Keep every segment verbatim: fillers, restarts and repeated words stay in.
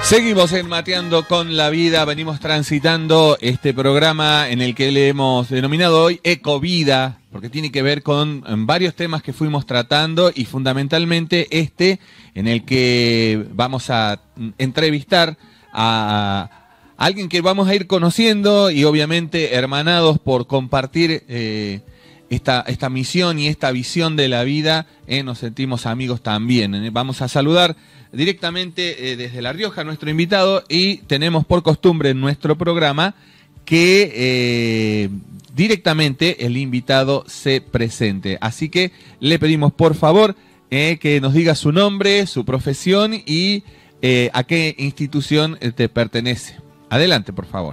Seguimos en Mateando con la Vida, venimos transitando este programa en el que le hemos denominado hoy Ecovida, porque tiene que ver con varios temas que fuimos tratando y fundamentalmente este en el que vamos a entrevistar a alguien que vamos a ir conociendo y obviamente hermanados por compartir eh, esta, esta misión y esta visión de la vida, eh, nos sentimos amigos también. Eh, vamos a saludar directamente eh, desde La Rioja nuestro invitado y tenemos por costumbre en nuestro programa que eh, directamente el invitado se presente. Así que le pedimos por favor eh, que nos diga su nombre, su profesión y eh, a qué institución te pertenece. Adelante, por favor.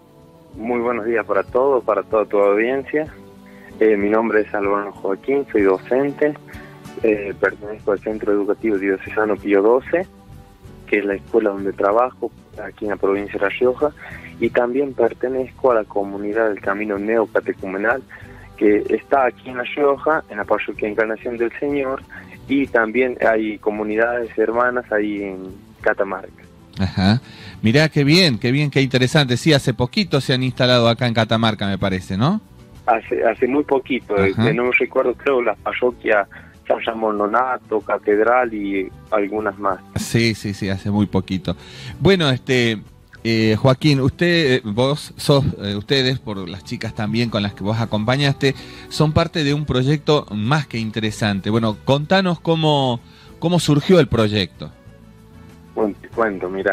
Muy buenos días para todos, para toda tu audiencia. Eh, mi nombre es Álvaro Joaquín, soy docente. Eh, pertenezco al Centro Educativo Diocesano Pío doce, que es la escuela donde trabajo aquí en la provincia de La Rioja, y también pertenezco a la comunidad del Camino Neocatecumenal, que está aquí en La Rioja, en la parroquia Encarnación del Señor, y también hay comunidades hermanas ahí en Catamarca. Ajá. Mirá, qué bien, qué bien, qué interesante. Sí, hace poquito se han instalado acá en Catamarca, me parece, ¿no? Hace hace muy poquito, eh, no me recuerdo, creo, las parroquias San Ramón Nonato, Catedral y algunas más. Sí, sí, sí, hace muy poquito. Bueno, este eh, Joaquín, usted, vos sos, eh, ustedes, por las chicas también con las que vos acompañaste, son parte de un proyecto más que interesante. Bueno, contanos cómo, cómo surgió el proyecto. Bueno, te cuento, mira,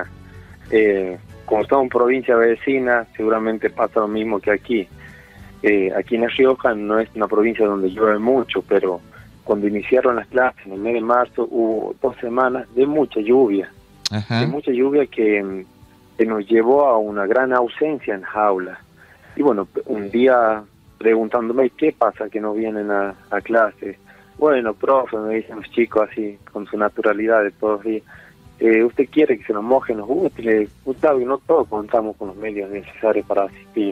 eh, como estamos en provincia vecina, seguramente pasa lo mismo que aquí. Eh, aquí en La Rioja no es una provincia donde llueve mucho, pero cuando iniciaron las clases en el mes de marzo hubo dos semanas de mucha lluvia. Ajá. De mucha lluvia que, que nos llevó a una gran ausencia en jaula. Y bueno, un día preguntándome qué pasa que no vienen a, a clase. Bueno, profe, me dicen los chicos así, con su naturalidad de todos los días, eh, ¿usted quiere que se nos mojen los útiles? Usted sabe que no todos contamos con los medios necesarios para asistir.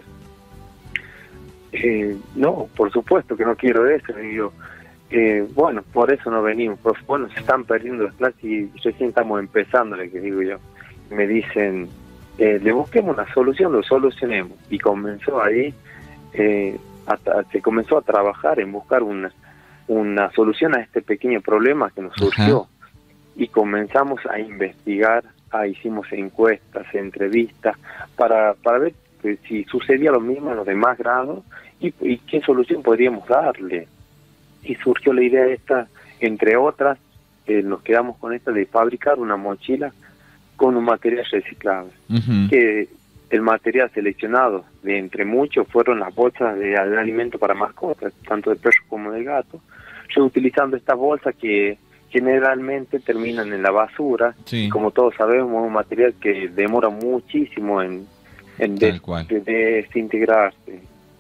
Eh, no, por supuesto que no quiero eso, digo. Eh, bueno, por eso no venimos, pues bueno, se están perdiendo las clases y recién estamos empezando, le que digo yo. Me dicen, eh, le busquemos una solución, lo solucionemos. Y comenzó ahí, eh, hasta, se comenzó a trabajar en buscar una, una solución a este pequeño problema que nos surgió. Ajá. Y comenzamos a investigar, ah, hicimos encuestas, entrevistas, para, para ver que, si sucedía lo mismo en los demás grados y, y qué solución podríamos darle. Y surgió la idea esta, entre otras, eh, nos quedamos con esta de fabricar una mochila con un material reciclable. Uh-huh. Que el material seleccionado de entre muchos fueron las bolsas de, de alimento para mascotas, tanto de perros como de gatos, reutilizando estas bolsas que generalmente terminan en la basura. Sí. Como todos sabemos, es un material que demora muchísimo en, en des, de, de desintegrarse.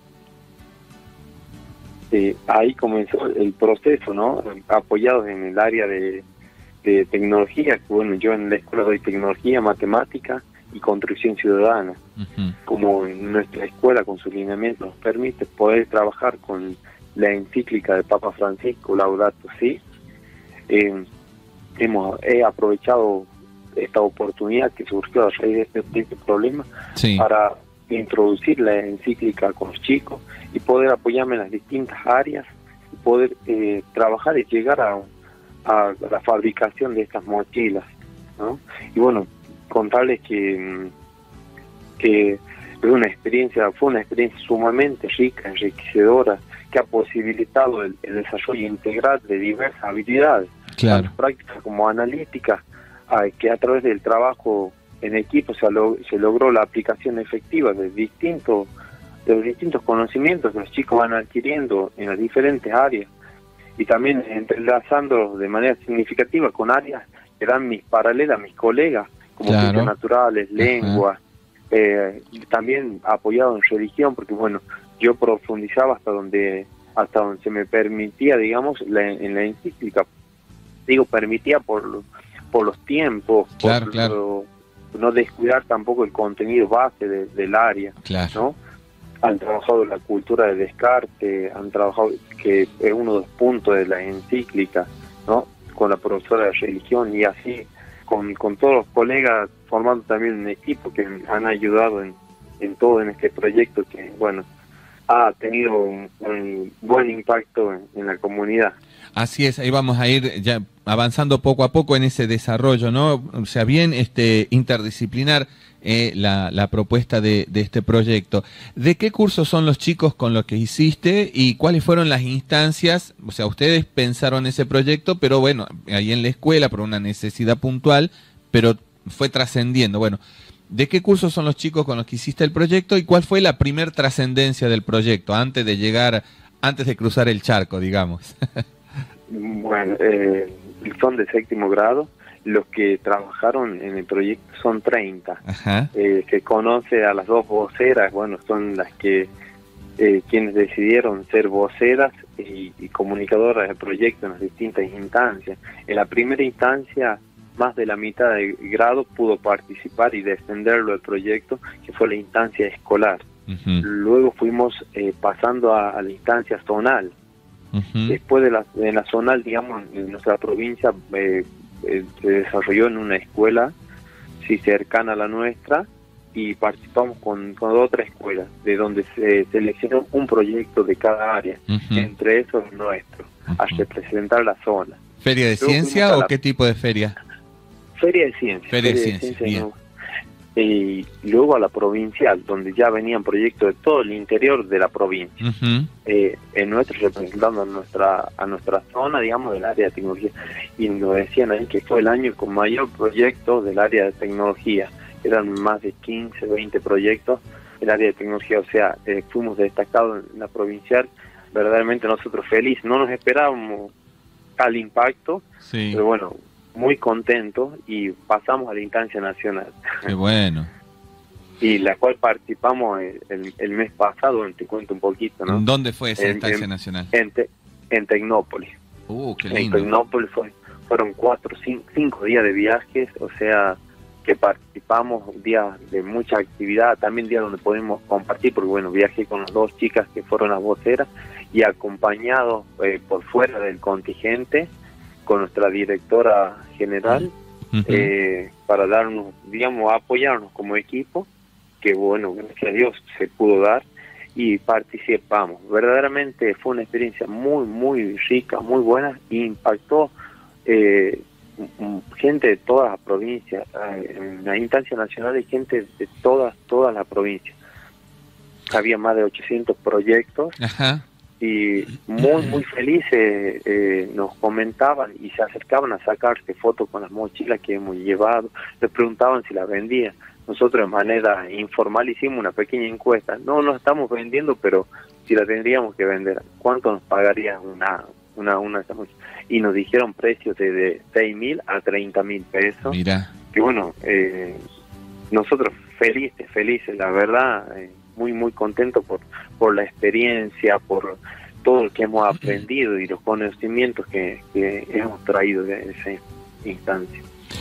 Eh, ahí comenzó el proceso, ¿no? Apoyados en el área de, de tecnología, que bueno, yo en la escuela doy tecnología, matemática y construcción ciudadana. Uh-huh. Como en nuestra escuela con su lineamiento nos permite poder trabajar con la encíclica del Papa Francisco, Laudato Si, eh, hemos he aprovechado esta oportunidad que surgió a raíz de este, de este problema, sí, para introducir la encíclica con los chicos y poder apoyarme en las distintas áreas y poder eh, trabajar y llegar a, a la fabricación de estas mochilas, ¿no? Y bueno, contarles que, que es una experiencia, fue una experiencia sumamente rica, enriquecedora, que ha posibilitado el, el desarrollo integral de diversas habilidades, claro, tanto prácticas como analíticas, a, que a través del trabajo en equipo se, lo, se logró la aplicación efectiva de distintos de los distintos conocimientos que los chicos van adquiriendo en las diferentes áreas, y también entrelazándolos de manera significativa con áreas que dan mis paralelas, mis colegas, como claro, ciencias naturales, lengua, eh, también apoyado en religión, porque bueno, yo profundizaba hasta donde hasta donde se me permitía, digamos, la, en la encíclica. Digo, permitía por, por los tiempos, claro, por claro. Lo, no descuidar tampoco el contenido base de, del área, claro, ¿no? Han trabajado la cultura de Descartes, han trabajado, que es uno de los puntos de la encíclica, ¿no? Con la profesora de religión, y así con, con todos los colegas, formando también un equipo que han ayudado en, en todo en este proyecto que, bueno, ha tenido un, un buen impacto en, en la comunidad. Así es, ahí vamos a ir ya avanzando poco a poco en ese desarrollo, ¿no? O sea, bien este interdisciplinar eh, la, la propuesta de, de este proyecto. ¿De qué cursos son los chicos con los que hiciste y cuáles fueron las instancias? O sea, ustedes pensaron ese proyecto, pero bueno, ahí en la escuela por una necesidad puntual, pero fue trascendiendo. Bueno, ¿de qué cursos son los chicos con los que hiciste el proyecto y cuál fue la primer trascendencia del proyecto antes de llegar, antes de cruzar el charco, digamos? Bueno, eh, son de séptimo grado. Los que trabajaron en el proyecto son treinta. Ajá. Eh, se conoce a las dos voceras, bueno, son las que eh, quienes decidieron ser voceras y, y comunicadoras del proyecto en las distintas instancias. En la primera instancia, más de la mitad del grado pudo participar y defenderlo del proyecto, que fue la instancia escolar. Uh-huh. Luego fuimos eh, pasando a, a la instancia zonal. Uh-huh. Después de la, de la zonal, digamos, en nuestra provincia eh, eh, se desarrolló en una escuela, sí, cercana a la nuestra, y participamos con, con otra escuela, de donde se seleccionó un proyecto de cada área, uh-huh. entre esos el nuestro, uh-huh. hasta representar la zona. ¿Feria de Luego ciencia o la... qué tipo de feria? Feria de ciencia. Feria de ciencia, de ciencia no. Y luego a la provincial, donde ya venían proyectos de todo el interior de la provincia. Uh-huh. eh, en nuestro, representando a nuestra a nuestra zona, digamos, del área de tecnología. Y nos decían ahí que fue el año con mayor proyecto del área de tecnología. Eran más de quince, veinte proyectos del área de tecnología. O sea, eh, fuimos destacados en la provincial. Verdaderamente nosotros felices. No nos esperábamos tal impacto, sí. pero bueno, muy contentos y pasamos a la instancia nacional. Qué bueno. Y la cual participamos el, el, el mes pasado, te cuento un poquito, ¿no? ¿Dónde fue esa en, instancia en, nacional? En, te, en Tecnópolis. Uh, qué lindo. En Tecnópolis fue, fueron cuatro, cinco, cinco días de viajes, o sea, que participamos, días de mucha actividad, también días donde podemos compartir, porque bueno, viajé con las dos chicas que fueron las voceras y acompañados eh, por fuera del contingente, con nuestra directora general, uh-huh. eh, para darnos, digamos, apoyarnos como equipo, que bueno, gracias a Dios se pudo dar, y participamos. Verdaderamente fue una experiencia muy, muy rica, muy buena, e impactó eh, gente de todas las provincias. En la instancia nacional hay gente de todas, todas las provincias. Había más de ochocientos proyectos. Ajá. Y muy, muy felices eh, nos comentaban y se acercaban a sacarse fotos con las mochilas que hemos llevado. Les preguntaban si las vendían. Nosotros de manera informal hicimos una pequeña encuesta. No, no estamos vendiendo, pero si la tendríamos que vender, ¿cuánto nos pagaría una una una esta mochila? Y nos dijeron precios de, de seis mil a treinta mil pesos. Mira. Que bueno, eh, nosotros felices, felices, la verdad, eh, muy, muy contentos por, por la experiencia, por todo lo que hemos aprendido y los conocimientos que, que hemos traído de esa instancia.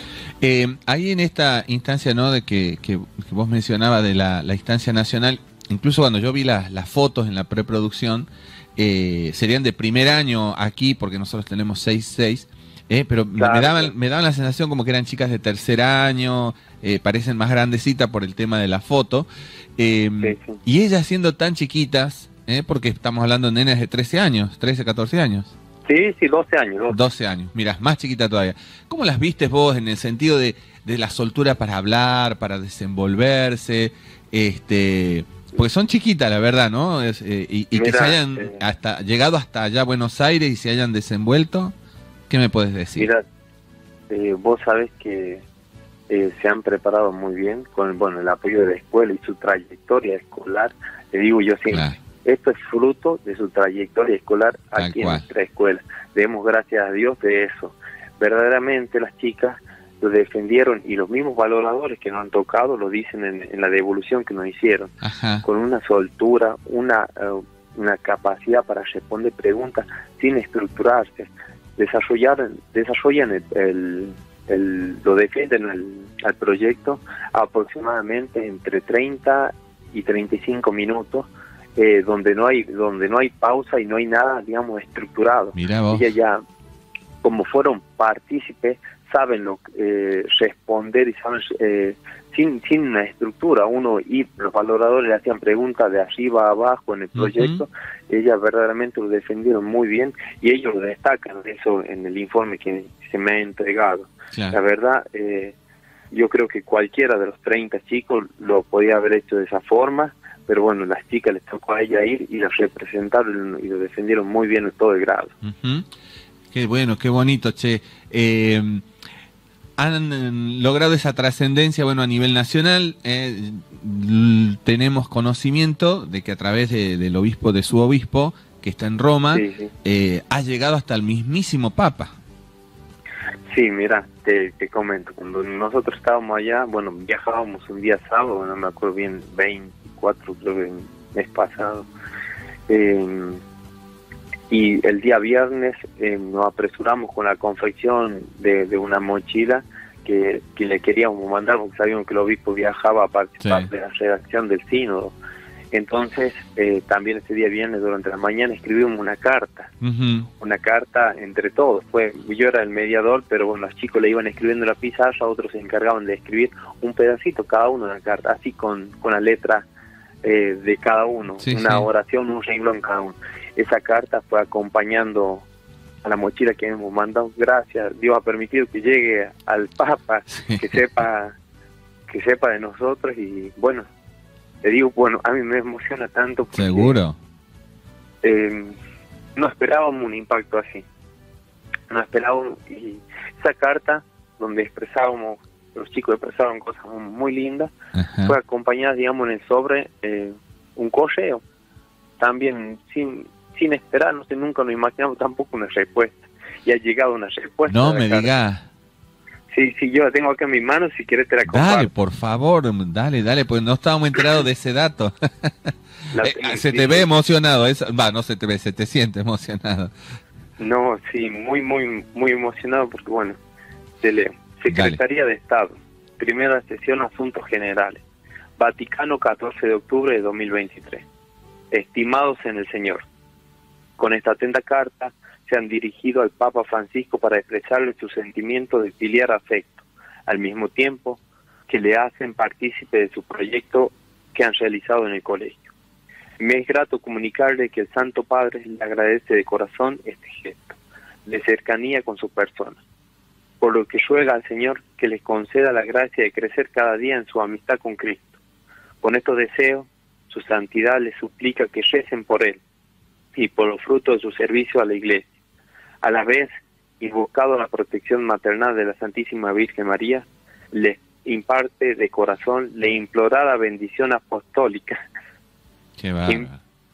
Eh, ahí en esta instancia, ¿no?, de que, que, que vos mencionabas de la, la instancia nacional, incluso cuando yo vi las, las fotos en la preproducción, eh, serían de primer año aquí, porque nosotros tenemos seis, seis, eh, pero claro, me, daban, me daban la sensación como que eran chicas de tercer año, eh, parecen más grandecitas por el tema de la foto, eh, sí, sí. y ellas siendo tan chiquitas, eh, porque estamos hablando de nenas de trece años, trece, catorce años. Sí, sí, doce años. doce, doce años, mira, más chiquita todavía. ¿Cómo las vistes vos en el sentido de, de la soltura para hablar, para desenvolverse? Este, porque son chiquitas, la verdad, ¿no? Es, eh, y y Mira, que se hayan eh, hasta llegado hasta allá a Buenos Aires y se hayan desenvuelto, ¿qué me puedes decir? Mira, eh, vos sabés que eh, se han preparado muy bien con bueno el apoyo de la escuela y su trayectoria escolar. Te digo yo siempre. Claro. Esto es fruto de su trayectoria escolar aquí en nuestra escuela. Demos gracias a Dios de eso. Verdaderamente las chicas lo defendieron y los mismos valoradores que nos han tocado lo dicen en, en la devolución que nos hicieron. Ajá. Con una soltura, una, uh, una capacidad para responder preguntas sin estructurarse. Desarrollar, desarrollan el, el, el lo defienden el, al proyecto aproximadamente entre treinta y treinta y cinco minutos. Eh, donde no hay donde no hay pausa y no hay nada, digamos, estructurado. Mirá vos. Ellas ya, como fueron partícipes, saben lo, eh, responder y saben, eh, sin, sin una estructura, uno y los valoradores le hacían preguntas de arriba a abajo en el proyecto, uh-huh. Ellas verdaderamente lo defendieron muy bien y ellos lo destacan eso en el informe que se me ha entregado. Claro. La verdad, eh, yo creo que cualquiera de los treinta chicos lo podía haber hecho de esa forma, pero bueno, las chicas les tocó a ella ir y las representaron y lo defendieron muy bien en todo el grado. Uh-huh. Qué bueno, qué bonito, che. Eh, han logrado esa trascendencia, bueno, a nivel nacional. Eh, tenemos conocimiento de que a través de, del obispo, de su obispo, que está en Roma, sí, sí. Eh, ha llegado hasta el mismísimo Papa. Sí, mira, te, te comento, cuando nosotros estábamos allá, bueno, viajábamos un día sábado, no me acuerdo bien, veinticuatro, creo que el mes pasado, eh, y el día viernes eh, nos apresuramos con la confección de, de una mochila que, que le queríamos mandar, porque sabíamos que el obispo viajaba a participar sí. de la redacción del sínodo. Entonces, eh, también ese día viernes, durante la mañana, escribimos una carta, uh-huh. una carta entre todos. Fue, yo era el mediador, pero bueno, los chicos le iban escribiendo la pizarra, otros se encargaban de escribir un pedacito cada uno de la carta, así con, con la letra eh, de cada uno, sí, una sí. oración, un renglón cada uno. Esa carta fue acompañando a la mochila que hemos mandado. Gracias, Dios ha permitido que llegue al Papa, sí. que sepa que sepa de nosotros y bueno, te digo, bueno, a mí me emociona tanto. Porque, ¿seguro? Eh, no esperábamos un impacto así. No esperábamos. Y esa carta, donde expresábamos, los chicos expresaban cosas muy lindas, ajá. fue acompañada, digamos, en el sobre eh, un correo. También sin sin esperar, no sé, nunca nos imaginamos tampoco una respuesta. Y ha llegado una respuesta. No me digas. Sí, sí, yo la tengo acá en mis manos, si quieres te la comparto. Dale, por favor, dale, dale, pues no estábamos enterados de ese dato. La, eh, se sí, te ve emocionado, va, no se te ve, se te siente emocionado. No, sí, muy, muy, muy emocionado porque, bueno, te leo. Secretaría dale. de Estado, primera sesión, Asuntos Generales, Vaticano, catorce de octubre de dos mil veintitrés. Estimados en el Señor, con esta atenta carta se han dirigido al Papa Francisco para expresarle su sentimiento de filial afecto, al mismo tiempo que le hacen partícipe de su proyecto que han realizado en el colegio. Me es grato comunicarle que el Santo Padre le agradece de corazón este gesto, de cercanía con su persona, por lo que ruega al Señor que les conceda la gracia de crecer cada día en su amistad con Cristo. Con estos deseos, su santidad les suplica que recen por él y por los frutos de su servicio a la Iglesia. A la vez, invocado la protección maternal de la Santísima Virgen María, le imparte de corazón la implorada bendición apostólica, Qué que,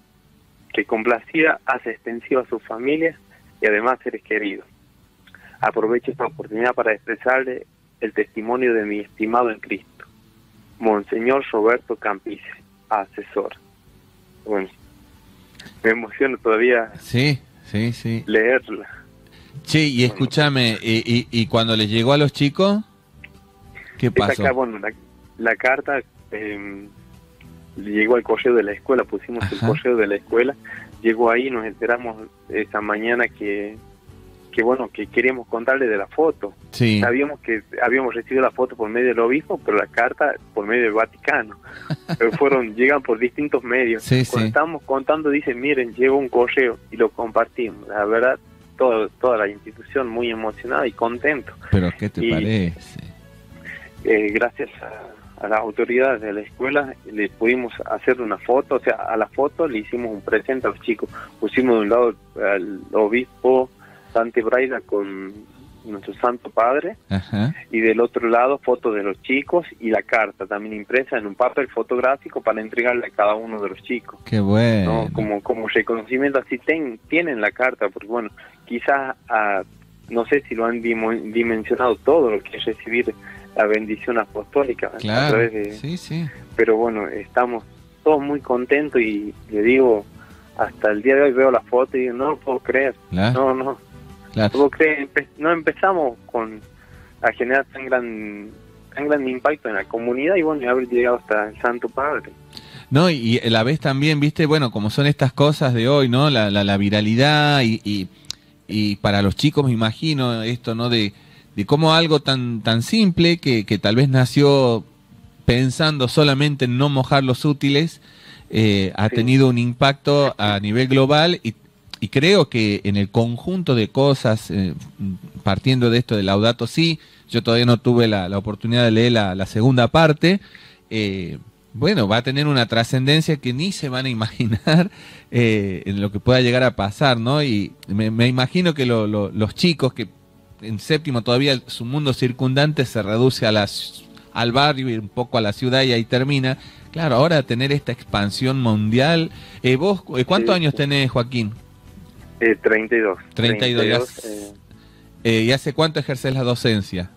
que complacida hace extensiva a su familia y además seres queridos. Aprovecho esta oportunidad para expresarle el testimonio de mi estimado en Cristo, Monseñor Roberto Campice, asesor. Bueno, me emociona todavía sí, sí, sí. leerla. Che, y bueno, escúchame, ¿y, y, y cuando les llegó a los chicos? ¿Qué pasó? Acá, bueno, la, la carta eh, llegó al correo de la escuela, pusimos Ajá. el correo de la escuela, llegó ahí, nos enteramos esa mañana que, que bueno, que queríamos contarle de la foto. Sí. Sabíamos que habíamos recibido la foto por medio del obispo, pero la carta por medio del Vaticano. Pero fueron, llegan por distintos medios. Sí, Cuando sí. estábamos contando, dicen, miren, llegó un correo y lo compartimos. La verdad, todo, toda la institución muy emocionada y contento. ¿Pero qué te y, parece? Eh, gracias a, a las autoridades de la escuela le pudimos hacer una foto, o sea, a la foto le hicimos un presente a los chicos. Pusimos de un lado al obispo Sante Braida con nuestro Santo Padre, Ajá. y del otro lado fotos de los chicos y la carta también impresa en un papel fotográfico para entregarle a cada uno de los chicos. Qué bueno. ¿No? Como, como reconocimiento, así ten, tienen la carta, porque bueno, quizás uh, no sé si lo han dim- dimensionado todo lo que es recibir la bendición apostólica. Claro, a través de, sí, sí. Pero bueno, estamos todos muy contentos y le digo, hasta el día de hoy veo la foto y digo, no lo puedo creer, claro. no, no. Claro. ¿Puedo creer? Empe- no empezamos con a generar tan gran tan gran impacto en la comunidad y bueno, y haber llegado hasta el Santo Padre. No, y, y la vez también, viste, bueno, como son estas cosas de hoy, ¿no? La, la, la viralidad y, y, y para los chicos me imagino esto, ¿no? De, de cómo algo tan, tan simple, que, que tal vez nació pensando solamente en no mojar los útiles, eh, ha sí. tenido un impacto a nivel global y, y creo que en el conjunto de cosas, eh, partiendo de esto de Laudato Si, yo todavía no tuve la, la oportunidad de leer la, la segunda parte, eh, bueno, va a tener una trascendencia que ni se van a imaginar eh, en lo que pueda llegar a pasar, ¿no? Y me, me imagino que lo, lo, los chicos que en séptimo todavía su mundo circundante se reduce a las, al barrio y un poco a la ciudad y ahí termina. Claro, ahora tener esta expansión mundial. Eh, ¿Vos eh, cuántos sí, años sí. tenés, Joaquín? Eh, treinta y dos. treinta y dos. treinta y dos eh... Eh, ¿Y hace cuánto ejerces la docencia?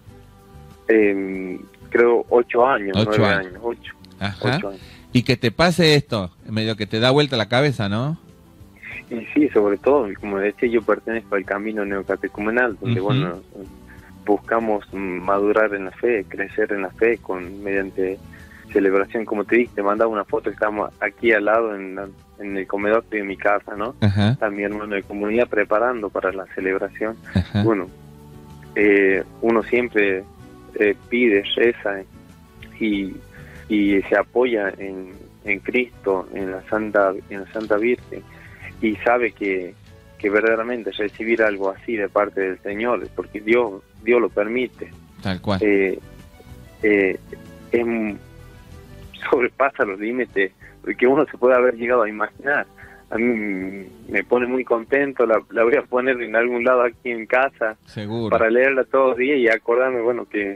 Eh, creo ocho años, ocho nueve años. años, ocho. Ajá. Ocho años. Y que te pase esto, medio que te da vuelta la cabeza, ¿no? Y sí, sobre todo, como decía, yo pertenezco al camino neocatecumenal, donde uh-huh. bueno, buscamos madurar en la fe, crecer en la fe, con mediante celebración, como te dije, te mandaba una foto que estamos aquí al lado en, la, en el comedor de mi casa, ¿no? Uh-huh. Está mi hermano de comunidad preparando para la celebración. Uh-huh. Bueno, eh, uno siempre eh, pide, reza y, y se apoya en, en Cristo, en la Santa, en la Santa Virgen, y sabe que, que verdaderamente recibir algo así de parte del Señor, porque Dios, Dios lo permite. Tal cual. Eh, eh, es, sobrepasa los límites que uno se puede haber llegado a imaginar. A mí me pone muy contento, la, la voy a poner en algún lado aquí en casa. Seguro. Para leerla todos los días y acordarme, bueno, que,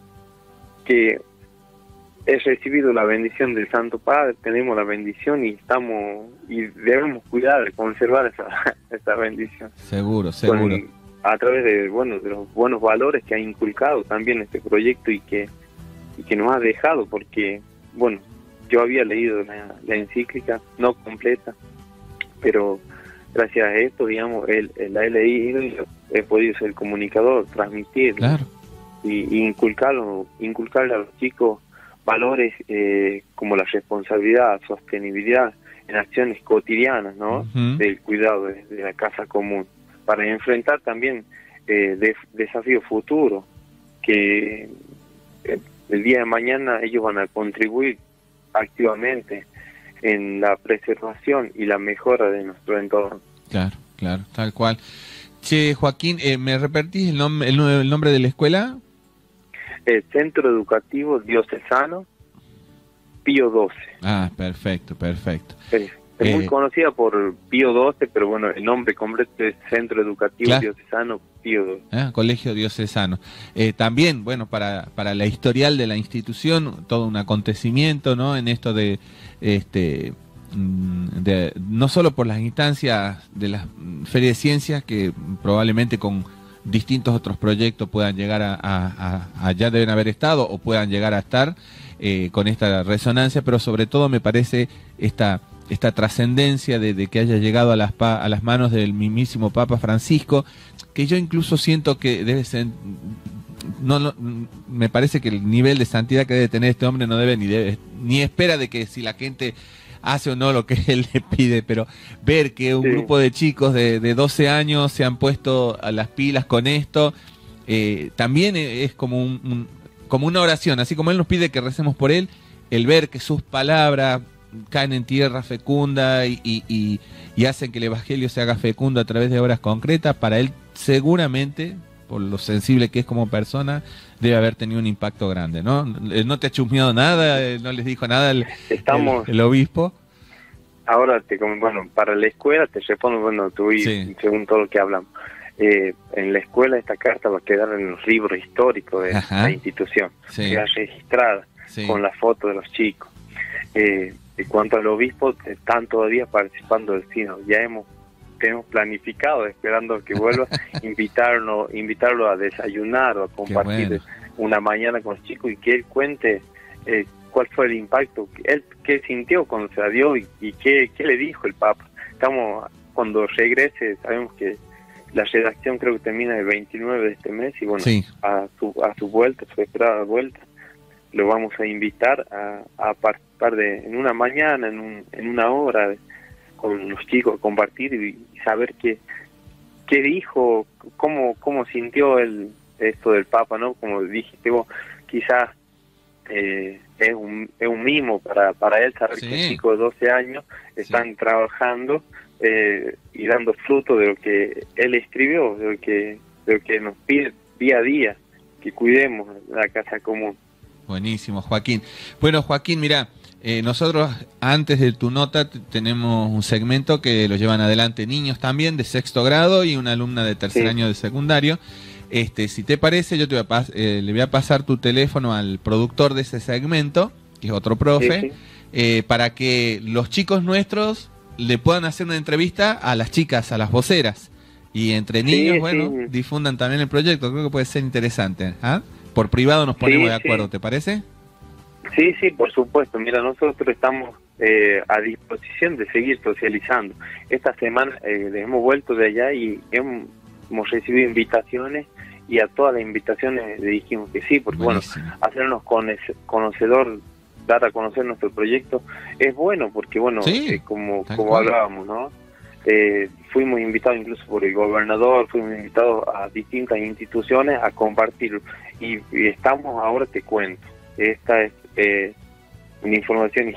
que he recibido la bendición del Santo Padre, tenemos la bendición y estamos y debemos cuidar de conservar esa, esa bendición. Seguro, seguro. Con, a través de bueno de los buenos valores que ha inculcado también este proyecto y que y que nos ha dejado, porque bueno, yo había leído la, la encíclica, no completa, pero gracias a esto, digamos, él, él la he leído y he podido ser comunicador, transmitir, claro. y, y inculcarlo, inculcarle a los chicos valores eh, como la responsabilidad, sostenibilidad en acciones cotidianas, ¿no? Uh-huh. Del cuidado de, de la casa común, para enfrentar también eh, de, desafíos futuros que eh, el día de mañana ellos van a contribuir activamente en la preservación y la mejora de nuestro entorno. Claro, claro, tal cual. Che, Joaquín, eh, ¿me repetís el, nom el, el nombre de la escuela? El Centro Educativo Diocesano Pío doce. Ah, perfecto, perfecto. Es, es eh, muy conocida por Pío doce, pero bueno, el nombre completo es Centro Educativo claro. Diocesano Pío doce. Ah, Colegio Diocesano. Eh, también, bueno, para, para la historial de la institución, todo un acontecimiento, ¿no? En esto de, este, de no solo por las instancias de la Feria de Ciencias, que probablemente con distintos otros proyectos puedan llegar a, a, a, a ya deben haber estado o puedan llegar a estar eh, con esta resonancia, pero sobre todo me parece esta esta trascendencia de, de que haya llegado a las pa, a las manos del mismísimo Papa Francisco, que yo incluso siento que debe ser, no, no me parece que el nivel de santidad que debe tener este hombre no debe ni debe ni espera de que si la gente hace o no lo que él le pide, pero ver que un sí. grupo de chicos de, de doce años se han puesto a las pilas con esto, eh, también es como, un, un, como una oración, así como él nos pide que recemos por él, el ver que sus palabras caen en tierra fecunda y, y, y, y hacen que el Evangelio se haga fecundo a través de obras concretas, para él seguramente, por lo sensible que es como persona, debe haber tenido un impacto grande, ¿no? ¿No te ha chusmeado nada? ¿No les dijo nada el, Estamos, el, el obispo? Ahora, te, bueno, para la escuela te respondo, bueno, tú y sí. según todo lo que hablamos. Eh, en la escuela esta carta va a quedar en los libros históricos de Ajá. la institución, sí. queda registrada sí. con la foto de los chicos. Eh, en cuanto al obispo, están todavía participando del sínodo. Ya hemos tenemos planificado, esperando que vuelva, invitarlo, invitarlo a desayunar o a compartir bueno. una mañana con los chicos y que él cuente eh, cuál fue el impacto, él qué sintió cuando se dio y, y qué, qué le dijo el Papa. Estamos, cuando regrese, sabemos que la redacción creo que termina el veintinueve de este mes y bueno, sí. a su a su vuelta, su esperada vuelta, lo vamos a invitar a, a participar de, en una mañana, en, un, en una hora, de, con los chicos, compartir y saber qué, qué dijo, cómo, cómo sintió él esto del Papa, ¿no? Como dijiste vos, quizás eh, es un es un mimo para para él saber sí. que chicos de doce años están sí. trabajando eh, y dando fruto de lo que él escribió, de lo que de lo que nos pide día a día, que cuidemos la casa común. Buenísimo, Joaquín. Bueno, Joaquín, mira, eh, nosotros antes de tu nota t- tenemos un segmento que lo llevan adelante niños también de sexto grado y una alumna de tercer sí. año de secundario. Este, si te parece, yo te voy a pas- eh, le voy a pasar tu teléfono al productor de ese segmento, que es otro profe, sí, sí. Eh, para que los chicos nuestros le puedan hacer una entrevista a las chicas, a las voceras. Y entre niños, sí, bueno, sí. difundan también el proyecto. Creo que puede ser interesante. ¿Ah? Por privado nos ponemos sí, de acuerdo, sí. ¿te parece? Sí, sí, por supuesto. Mira, nosotros estamos eh, a disposición de seguir socializando. Esta semana eh, hemos vuelto de allá y hemos, hemos recibido invitaciones y a todas las invitaciones le dijimos que sí, porque Buenísimo. bueno, hacernos conocedor, dar a conocer nuestro proyecto es bueno, porque bueno, sí, eh, como, como hablábamos, ¿no? Eh, fuimos invitados incluso por el gobernador, fuimos invitados a distintas instituciones a compartirlo y, y estamos, ahora te cuento, esta es eh, una información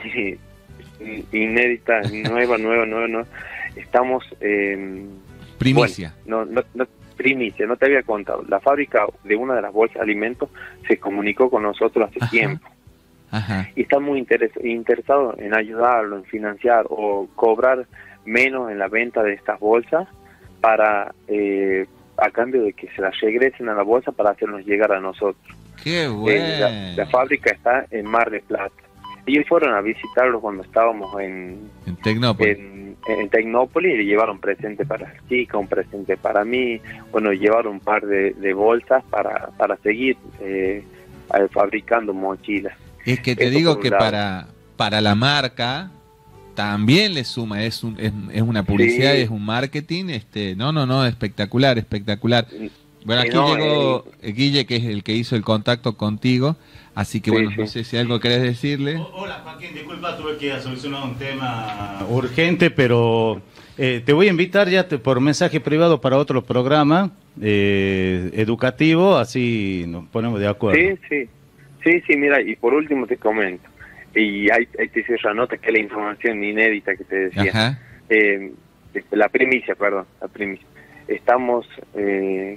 inédita, nueva, nueva, nueva, nueva. Estamos eh, primicia. Bueno, no, no, no, primicia, no te había contado. La fábrica de una de las bolsas de alimentos se comunicó con nosotros hace Ajá. tiempo. Ajá. Y están muy interes interesados en ayudarlo, en financiar o cobrar menos en la venta de estas bolsas para eh, a cambio de que se las regresen a la bolsa para hacernos llegar a nosotros. ¡Qué bueno! Eh, la, la fábrica está en Mar del Plata. Ellos fueron a visitarlo cuando estábamos en, en Tecnópolis. En, en Tecnópolis y le llevaron presente para las chicas, un presente para mí. Bueno, llevaron un par de, de bolsas para, para seguir eh, fabricando mochilas. Es que te Eso digo que para, para la marca también le suma, es, un, es, es una publicidad, sí. es un marketing, este, no, no, no, espectacular, espectacular. Bueno, aquí no, llegó eh, Guille, que es el que hizo el contacto contigo, así que sí, bueno, sí. no sé si algo querés decirle. Hola Joaquín, disculpa, tuve que solucionar un tema urgente, pero eh, te voy a invitar ya te, por mensaje privado para otro programa eh, educativo, así nos ponemos de acuerdo. Sí, sí, sí, sí, mira, y por último te comento. Y ahí, ahí te hice otra nota, que es la información inédita que te decía. Eh, la primicia, perdón, la primicia. Estamos eh,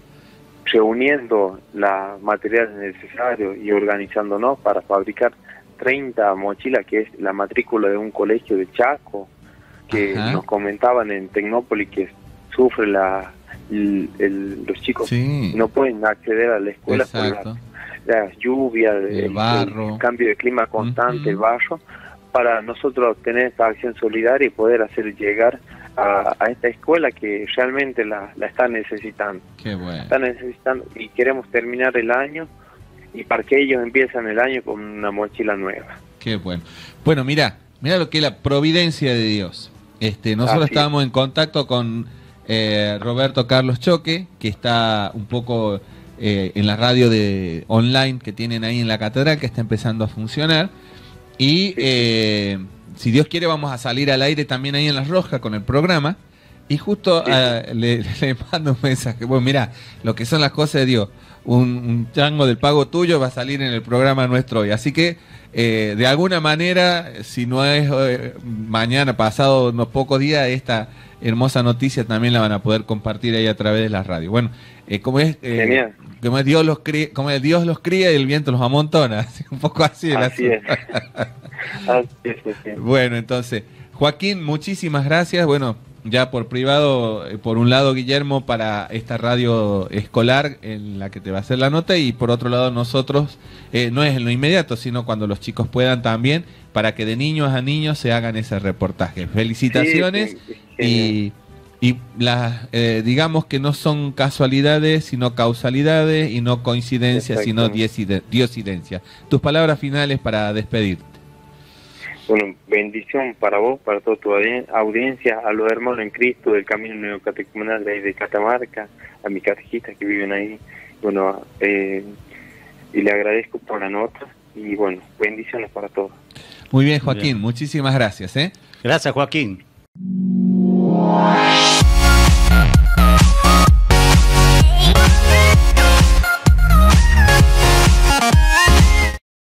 reuniendo los materiales necesarios y organizándonos para fabricar treinta mochilas, que es la matrícula de un colegio de Chaco, que Ajá. nos comentaban en Tecnópolis que sufre la el, el, los chicos sí. no pueden acceder a la escuela Exacto. por la las lluvias, el, el, el cambio de clima constante, uh-huh. el barro, para nosotros tener esta acción solidaria y poder hacer llegar a, a esta escuela que realmente la, la está necesitando. Qué bueno. Está necesitando y queremos terminar el año y para que ellos empiecen el año con una mochila nueva. Qué bueno. Bueno, mira, mira lo que es la providencia de Dios. Este, nosotros Así estábamos es. en contacto con eh, Roberto Carlos Choque, que está un poco Eh, en la radio de online que tienen ahí en la catedral, que está empezando a funcionar, y eh, si Dios quiere vamos a salir al aire también ahí en Las Rojas con el programa, y justo sí. uh, le, le mando un mensaje, bueno, mira, lo que son las cosas de Dios, un, un chango del pago tuyo va a salir en el programa nuestro hoy, así que eh, de alguna manera, si no es eh, mañana, pasado unos pocos días, esta hermosa noticia también la van a poder compartir ahí a través de la radio. Bueno, eh, como es eh, como es Dios los cría, como es Dios los cría y el viento los amontona, un poco así. Así es. Así es, sí. Bueno, entonces, Joaquín, muchísimas gracias. Bueno, ya por privado, eh, por un lado Guillermo para esta radio escolar en la que te va a hacer la nota, y por otro lado nosotros, eh, no es en lo inmediato, sino cuando los chicos puedan también, para que de niños a niños se hagan ese reportaje. Felicitaciones. Sí, sí, sí. Y, y las, eh, digamos que no son casualidades, sino causalidades, y no coincidencias, sino diosidencias. Tus palabras finales para despedirte. Bueno, bendición para vos, para toda tu audiencia, a los hermanos en Cristo del Camino Neocatecumenal de ahí de Catamarca, a mis catechistas que viven ahí. Bueno, eh, y le agradezco por la nota, y bueno, bendiciones para todos. Muy bien, Joaquín, bien. Muchísimas gracias. ¿eh? Gracias, Joaquín.